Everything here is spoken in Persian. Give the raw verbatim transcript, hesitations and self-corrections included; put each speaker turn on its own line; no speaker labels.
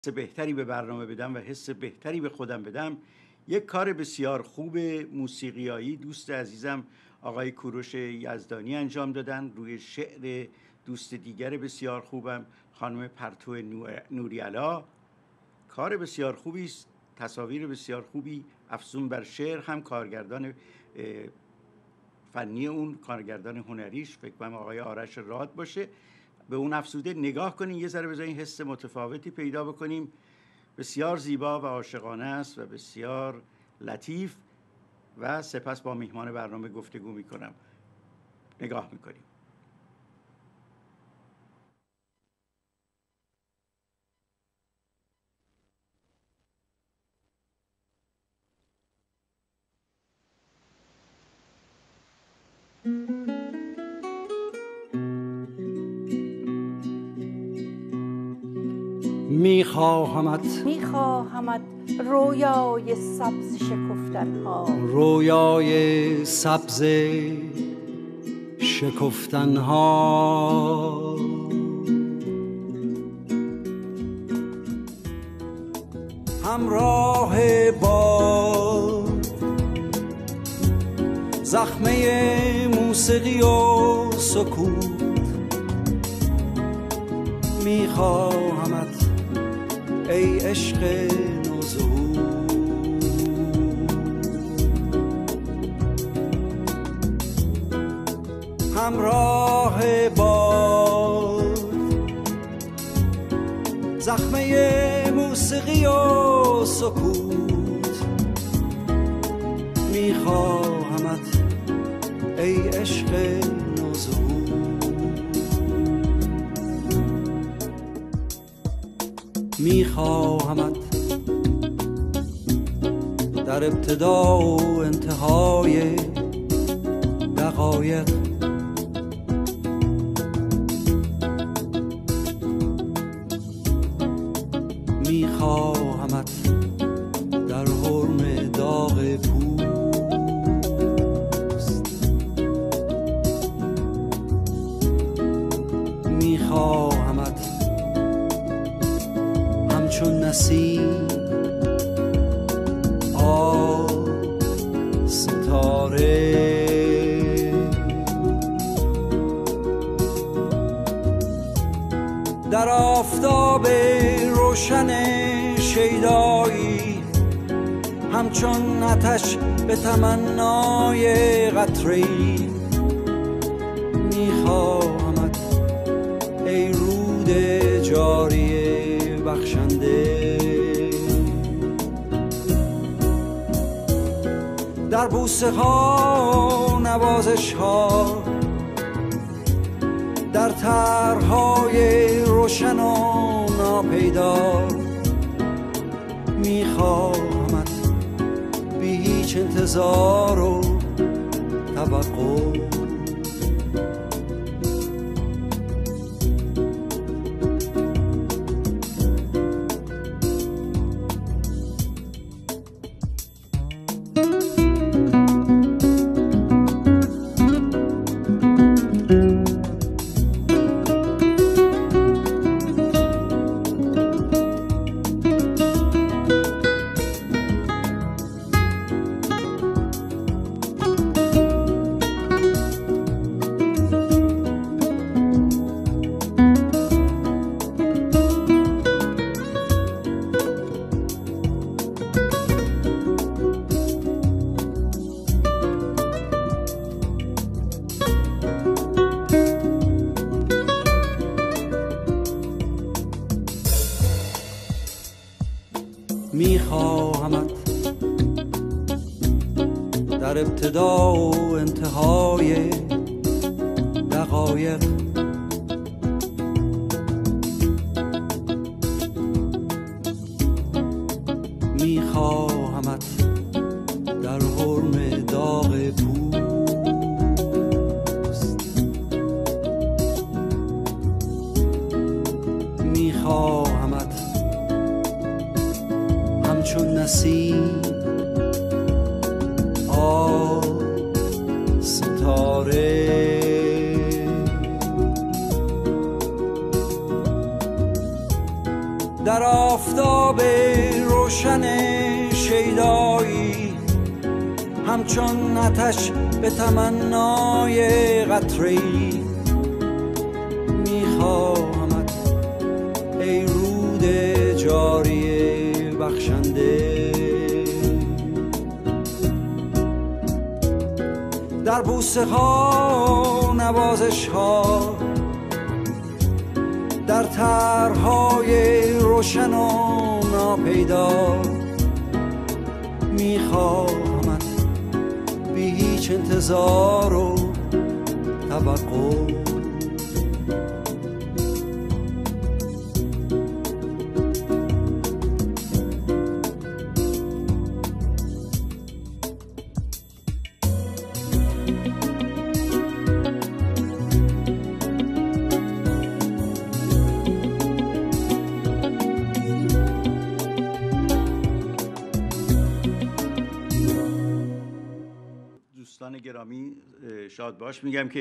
حس بهتری به برنامه بدم و حس بهتری به خودم بدم، یک کار بسیار خوب موسیقیایی دوست عزیزم آقای کوروش یزدانی انجام دادن روی شعر دوست دیگر بسیار خوبم خانم پرتو نوری‌علا. کار بسیار خوبی است، تصاویر بسیار خوبی افزون بر شعر، هم کارگردان فنی اون، کارگردان هنریش فکر کنم آقای آرش راد باشه، به اون افزوده نگاه کنین، یه ذره بذارین حس متفاوتی پیدا بکنیم. بسیار زیبا و عاشقانه است و بسیار لطیف. و سپس با میهمان برنامه گفتگو میکنم، نگاه میکنیم.
میخواهمت
میخواهمت رویای سبز شکفتن ها،
رویای سبز شکفتن ها، همراه با زخمه موسیقی و سکوت. میخواهمت ای عشق نوزهود، همراه با زخمه موسیقی و سکوت. میخواهمت ای عشق نوزهود، میخواهمت در ابتدا و انتهای دقایق، میخواهمت در حرم داغ پوست، میخواهمت همچون نسیم آه ستاره در آفتاب روشن شیدایی، همچون آتش به تمنای قطره‌ای. میخواهمت ای رود جاری بخشنده در بوسه ها نوازش ها، در طرحهای روشن و ناپیدا. میخواهمت بی هیچ انتظار و توقع، میخواهمت در ابتدا و انتهای دقایق، میخواهمت در حرم داغ پوست، میخواهمت همچون نسیم آه ستاره در آفتاب روشن شیدایی، همچون آتش به تمنای قطره‌ای میخواهمت ای رود جاری بخشنده. در بوسه ها نوازش ها، در طرح‌های روشن و ناپیدا میخواهمت بی هیچ انتظار و توقع.
دوستان گرامی شاد باش میگم که